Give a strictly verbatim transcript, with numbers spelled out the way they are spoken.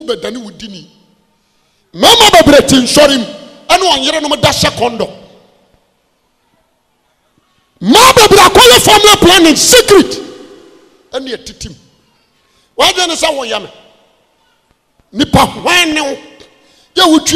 bedani wudini mama bebreti nsorim ene onyere no da secondo ma bebra kwale family planning secret ene etitim wa je ne sa wo yame nipa hwan ne ye wutwe